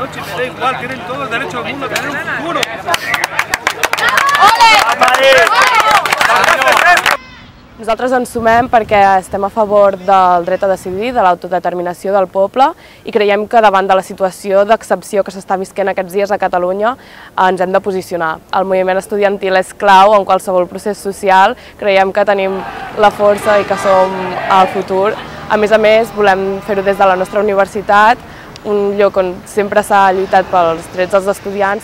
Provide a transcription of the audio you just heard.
noche, me da igual, tienen todo el derecho del mundo a tener un futuro. Nosaltres ens sumem perquè estem a favor del dret a decidir, de l'autodeterminació del poble i creiem que davant de la situació d'excepció que s'està visquent aquests dies a Catalunya ens hem de posicionar. El moviment estudiantil és clau en qualsevol procés social, creiem que tenim la força i que som el futur. A més, volem fer-ho des de la nostra universitat, un lloc on sempre s'ha lluitat pels drets dels estudiants.